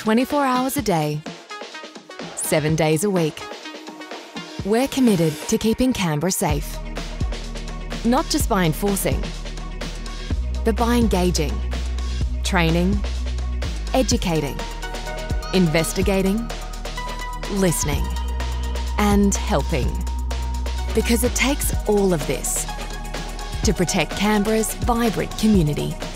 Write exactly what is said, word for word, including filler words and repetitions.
twenty-four hours a day, seven days a week. We're committed to keeping Canberra safe. Not just by enforcing, but by engaging, training, educating, investigating, listening, and helping. Because it takes all of this to protect Canberra's vibrant community.